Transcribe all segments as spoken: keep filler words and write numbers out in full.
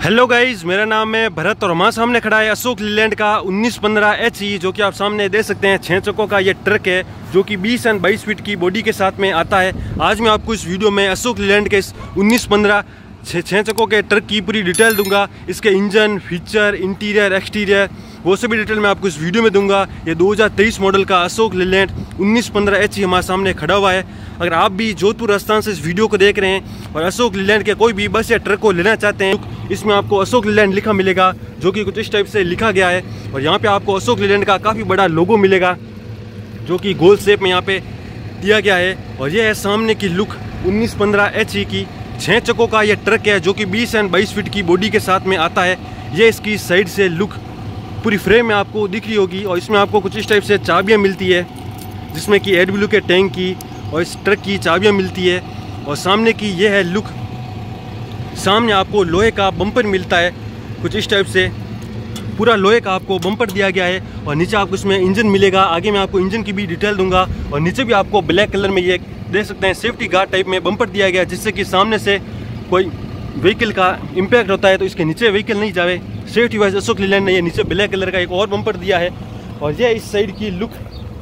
Hello guys, मेरा नाम है भरत और हमारे सामने खड़ा है अशोक लीलैंड का उन्नीस पंद्रह एच ई, जो कि आप सामने देख सकते हैं छः चक्कों का ये ट्रक है जो कि बीस एंड बाईस फीट की बॉडी के साथ में आता है। आज मैं आपको इस वीडियो में अशोक लीलैंड के इस उन्नीस पंद्रह छः छः चक्कों के ट्रक की पूरी डिटेल दूंगा। इसके इंजन, फीचर, इंटीरियर, एक्सटीरियर वो सभी डिटेल मैं आपको इस वीडियो में दूंगा। ये दो हज़ार तेईस मॉडल का अशोक लीलैंड उन्नीस पंद्रह एच ई हमारे सामने खड़ा हुआ है। अगर आप भी जोधपुर राजस्थान से इस वीडियो को देख रहे हैं और अशोक लीलैंड के कोई भी बस या ट्रक को लेना चाहते हैं, इसमें आपको अशोक लीलैंड लिखा मिलेगा जो कि कुछ इस टाइप से लिखा गया है। और यहाँ पे आपको अशोक लीलैंड का काफ़ी बड़ा लोगो मिलेगा जो कि गोल शेप में यहाँ पे दिया गया है। और ये है सामने की लुक उन्नीस पंद्रह एच ई की। छः चक्कों का ये ट्रक है जो कि बीस एंड बाईस फीट की बॉडी के साथ में आता है। ये इसकी साइड से लुक पूरी फ्रेम में आपको दिख रही होगी। और इसमें आपको कुछ इस टाइप से चाबियाँ मिलती है जिसमें कि एड ब्लू के टैंक की और इस ट्रक की चाबियाँ मिलती है। और सामने की ये है लुक, सामने आपको लोहे का बम्पर मिलता है कुछ इस टाइप से, पूरा लोहे का आपको बम्पर दिया गया है। और नीचे आपको इसमें इंजन मिलेगा, आगे मैं आपको इंजन की भी डिटेल दूंगा। और नीचे भी आपको ब्लैक कलर में ये देख सकते हैं सेफ्टी गार्ड टाइप में बम्पर दिया गया है जिससे कि सामने से कोई व्हीकल का इम्पैक्ट होता है तो इसके नीचे व्हीकल नहीं जाए। सेफ्टी वाइज अशोक लीलैंड ने ये नीचे ब्लैक कलर का एक और बम्पर दिया है। और ये इस साइड की लुक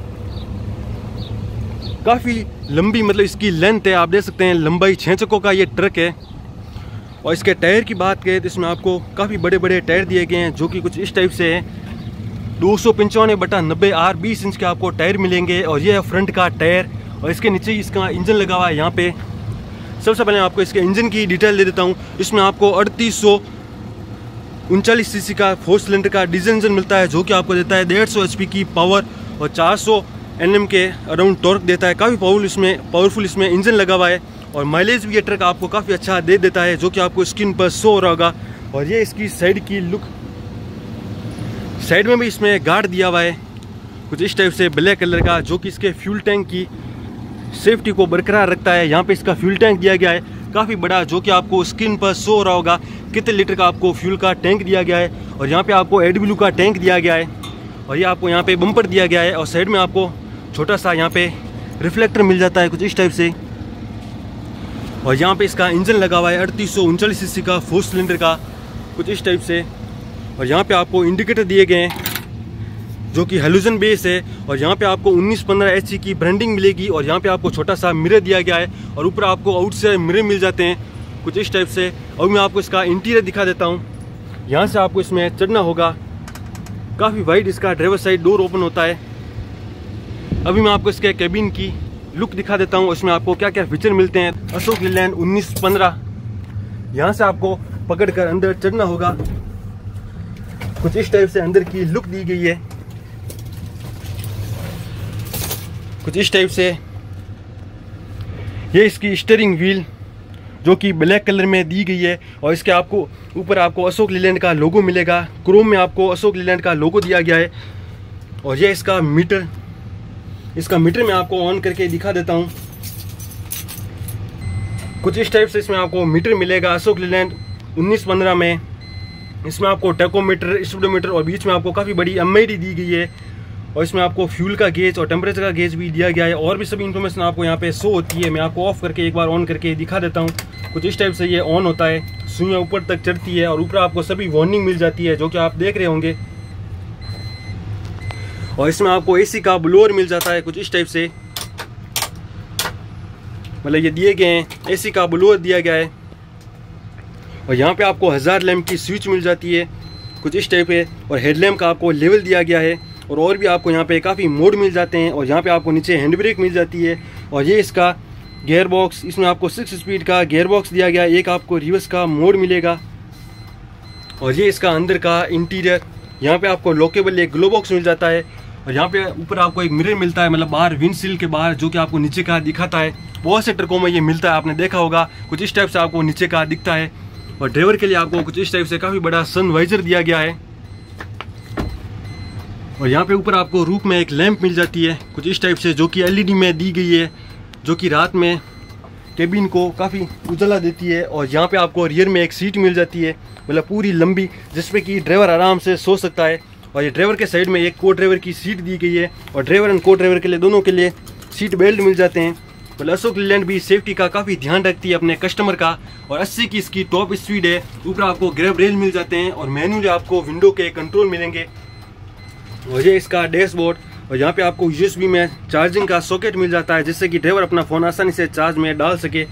काफ़ी लंबी, मतलब इसकी लेंथ है, आप देख सकते हैं लंबाई। छः चक्कों का ये ट्रक है। और इसके टायर की बात करें तो इसमें आपको काफ़ी बड़े बड़े टायर दिए गए हैं जो कि कुछ इस टाइप से हैं। दो सौ पंचानवे बटा नब्बे आर बीस इंच के आपको टायर मिलेंगे। और ये है फ्रंट का टायर। और इसके नीचे इसका इंजन लगा हुआ है यहाँ पे। सबसे पहले आपको इसके इंजन की डिटेल दे देता हूँ। इसमें आपको अड़तीस सौ उनचालीस सी सी का फोर सिलेंडर का डीजल इंजन मिलता है जो कि आपको देता है डेढ़ सौ एच पी की पावर और चार सौ एन एम के अराउंड टॉर्क देता है। काफ़ी पावरफुल इसमें पावरफुल इसमें इंजन लगा हुआ है। और माइलेज भी ये ट्रक आपको काफ़ी अच्छा दे देता है जो कि आपको स्क्रीन पर शो हो रहा होगा। और ये इसकी साइड की लुक, साइड में भी इसमें गार्ड दिया हुआ है कुछ इस टाइप से ब्लैक कलर का जो कि इसके फ्यूल टैंक की सेफ्टी को बरकरार रखता है। यहाँ पे इसका फ्यूल टैंक दिया गया है काफ़ी बड़ा जो कि आपको स्क्रीन पर शो हो रहा होगा कितने लीटर का आपको फ्यूल का टैंक दिया गया है। और यहाँ पे आपको एड ब्लू का टैंक दिया गया है। और ये आपको यहाँ पे बम्पर दिया गया है। और साइड में आपको छोटा सा यहाँ पे रिफ्लेक्टर मिल जाता है कुछ इस टाइप से। और यहाँ पे इसका इंजन लगा हुआ है अड़तीस सौ उनचालीस सी सी का फोर सिलेंडर का कुछ इस टाइप से। और यहाँ पे आपको इंडिकेटर दिए गए हैं जो कि हेलोजन बेस है। और यहाँ पे आपको उन्नीस पंद्रह एच ई की ब्रांडिंग मिलेगी। और यहाँ पे आपको छोटा सा मिरर दिया गया है और ऊपर आपको आउट से मिरर मिल जाते हैं कुछ इस टाइप से। और मैं आपको इसका इंटीरियर दिखा देता हूँ। यहाँ से आपको इसमें चढ़ना होगा, काफ़ी वाइड इसका ड्राइवर साइड डोर ओपन होता है। अभी मैं आपको इसके कैबिन की लुक दिखा देता हूँ, इसमें आपको क्या क्या फीचर मिलते हैं। अशोक लीलैंड उन्नीस पंद्रह, यहाँ से आपको पकड़कर अंदर चढ़ना होगा। कुछ इस टाइप से अंदर की लुक दी गई है, कुछ इस टाइप से। ये इसकी स्टीयरिंग व्हील जो कि ब्लैक कलर में दी गई है। और इसके आपको ऊपर आपको अशोक लीलैंड का लोगो मिलेगा, क्रोम में आपको अशोक लीलैंड का लोगो दिया गया है। और ये इसका मीटर, इसका मीटर मैं आपको ऑन करके दिखा देता हूँ। कुछ इस टाइप से इसमें आपको मीटर मिलेगा अशोक लीलैंड उन्नीस पंद्रह में। इसमें आपको टैकोमीटर, स्पीडोमीटर और बीच में आपको काफ़ी बड़ी एम आई डी दी गई है। और इसमें आपको फ्यूल का गेज और टेम्परेचर का गेज भी दिया गया है। और भी सभी इन्फॉर्मेशन आपको यहाँ पे शो होती है। मैं आपको ऑफ करके एक बार ऑन करके दिखा देता हूँ। कुछ इस टाइप से ये ऑन होता है, सुइयाँ ऊपर तक चढ़ती है और ऊपर आपको सभी वार्निंग मिल जाती है जो कि आप देख रहे होंगे। और इसमें आपको एसी का ब्लोअर मिल जाता है कुछ इस टाइप से, मतलब ये दिए गए हैं, एसी का ब्लोअर दिया गया है। और यहाँ पे आपको हज़ार लैम्प की स्विच मिल जाती है कुछ इस टाइप है। और हेडलैम्प का आपको लेवल दिया गया है। और और भी आपको यहाँ पे काफ़ी मोड मिल जाते हैं। और यहाँ पे आपको नीचे हैंड ब्रेक मिल जाती है। और ये इसका गियर बॉक्स, इसमें आपको सिक्स स्पीड का गियर बॉक्स दिया गया है। एक आपको रिवर्स का मोड मिलेगा। और ये इसका अंदर का इंटीरियर, यहाँ पे आपको लॉकेबल एक ग्लो बॉक्स मिल जाता है। और यहाँ पे ऊपर आपको एक मिरर मिलता है, मतलब बाहर विंडशील्ड के बाहर, जो कि आपको नीचे का दिखाता है। बहुत से ट्रकों में ये मिलता है, आपने देखा होगा कुछ इस टाइप से आपको नीचे का दिखता है। और ड्राइवर के लिए आपको कुछ इस टाइप से काफ़ी बड़ा सन वाइजर दिया गया है। और यहाँ पे ऊपर आपको रूफ में एक लैंप मिल जाती है कुछ इस टाइप से जो कि एल ई डी में दी गई है, जो कि रात में केबिन को काफ़ी उजाला देती है। और यहाँ पे आपको रियर में एक सीट मिल जाती है, मतलब पूरी लंबी, जिसपे कि ड्राइवर आराम से सो सकता है। और ये ड्राइवर के साइड में एक को ड्राइवर की सीट दी गई है। और ड्राइवर एंड को ड्राइवर के लिए दोनों के लिए सीट बेल्ट मिल जाते हैं मतलब अशोक लीलैंड भी सेफ्टी का काफ़ी ध्यान रखती है अपने कस्टमर का। और अस्सी की इसकी टॉप स्पीड है। ऊपर आपको ग्रैब रेल मिल जाते हैं और मैनुअली आपको विंडो के कंट्रोल मिलेंगे। और ये इसका डैशबोर्ड, और यहाँ पे आपको यूएसबी में चार्जिंग का सॉकेट मिल जाता है जिससे कि ड्राइवर अपना फ़ोन आसानी से चार्ज में डाल सके।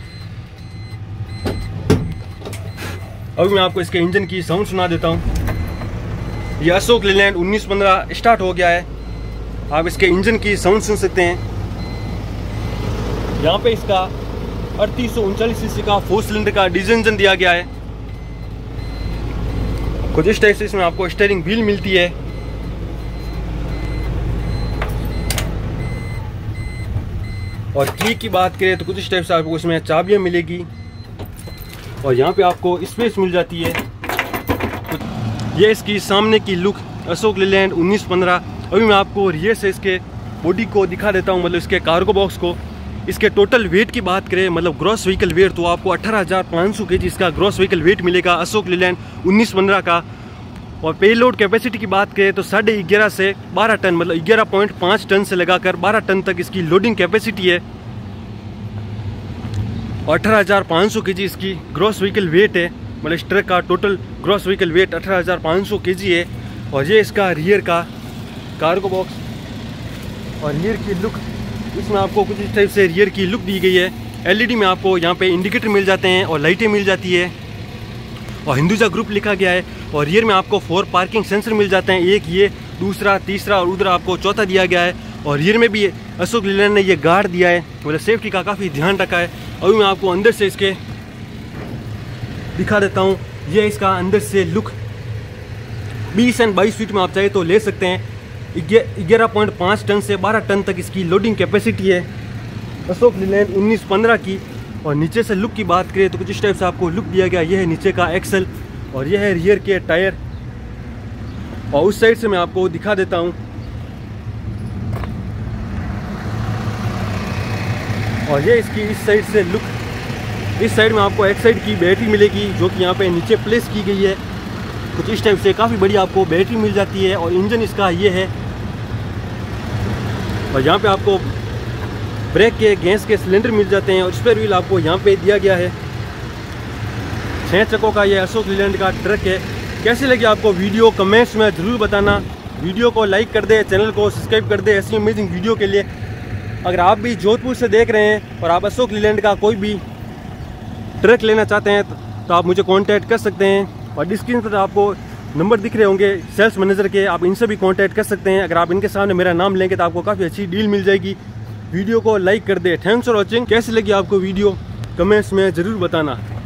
अभी मैं आपको इसके इंजन की साउंड सुना देता हूँ। ये अशोक लीलैंड उन्नीस पंद्रह स्टार्ट हो गया है। आप इसके इंजन की साउंड सुन सकते हैं। यहाँ पे इसका अड़तीस सौ उनचालीस सीसी का फोर सिलेंडर का डीजल इंजन दिया गया है। कुछ इस टाइप से इसमें आपको स्टीयरिंग व्हील मिलती है। और की की बात करें तो कुछ इस टाइप से आपको इसमें चाबियां मिलेगी और यहाँ पे आपको स्पेस मिल जाती है। ये इसकी सामने की लुक अशोक लीलैंड उन्नीस पंद्रह। अभी मैं आपको रियर से इसके बॉडी को दिखा देता हूँ, मतलब इसके कार्गो बॉक्स को। इसके टोटल वेट की बात करें, मतलब ग्रॉस व्हीकल वेट, तो आपको अठारह हज़ार पाँच सौ के जी इसका ग्रॉस व्हीकल वेट मिलेगा अशोक लीलैंड उन्नीस पंद्रह का। और पे लोड कैपेसिटी की बात करें तो साढ़े ग्यारह से बारह टन, मतलब ग्यारह पॉइंट पाँच टन से लगाकर बारह टन तक इसकी लोडिंग कैपेसिटी है। और अठारह हज़ार पाँच सौ के जी इसकी ग्रॉस व्हीकल वेट है, मतलब इस ट्रक का टोटल ग्रॉस व्हीकल वेट अठारह हज़ार पाँच सौ के जी है। और ये इसका रियर का कार्गो बॉक्स और रियर की लुक, इसमें आपको कुछ इस टाइप से रियर की लुक दी गई है। एलईडी में आपको यहाँ पे इंडिकेटर मिल जाते हैं और लाइटें मिल जाती है और हिंदुजा ग्रुप लिखा गया है। और रियर में आपको फोर पार्किंग सेंसर मिल जाते हैं, एक ये, दूसरा, तीसरा और उधर आपको चौथा दिया गया है। और रियर में भी अशोक लीलैंड ने ये गार्ड दिया है, मतलब सेफ्टी का काफ़ी ध्यान रखा है। अभी मैं आपको अंदर से इसके दिखा देता हूँ। ये इसका अंदर से लुक बीस एंड बाईस फीट में आप चाहे तो ले सकते हैं। ग्यारह पॉइंट पाँच टन से बारह टन तक इसकी लोडिंग कैपेसिटी है अशोक लीलैंड उन्नीस पंद्रह की। और नीचे से लुक की बात करें तो कुछ इस टाइप से आपको लुक दिया गया। यह है नीचे का एक्सल और यह है रियर के टायर। और उस साइड से मैं आपको दिखा देता हूँ। और ये इसकी इस साइड से लुक, इस साइड में आपको एक साइड की बैटरी मिलेगी जो कि यहाँ पे नीचे प्लेस की गई है। कुछ इस टाइप से काफ़ी बड़ी आपको बैटरी मिल जाती है। और इंजन इसका ये है। और यहाँ पे आपको ब्रेक के गैस के सिलेंडर मिल जाते हैं और स्पेयर व्हील आपको यहाँ पे दिया गया है। छः चक्कों का ये अशोक लीलैंड का ट्रक है। कैसी लगी आपको वीडियो कमेंट्स में ज़रूर बताना। वीडियो को लाइक कर दे, चैनल को सब्सक्राइब कर दे ऐसी अमेजिंग वीडियो के लिए। अगर आप भी जोधपुर से देख रहे हैं और आप अशोक लीलैंड का कोई भी ट्रक लेना चाहते हैं तो आप मुझे कांटेक्ट कर सकते हैं। और डिस्क्रिप्शन पर आपको नंबर दिख रहे होंगे सेल्स मैनेजर के, आप इनसे भी कांटेक्ट कर सकते हैं। अगर आप इनके सामने मेरा नाम लेंगे तो आपको काफ़ी अच्छी डील मिल जाएगी। वीडियो को लाइक कर दे। Thanks for watching. कैसी लगी आपको वीडियो कमेंट्स में ज़रूर बताना।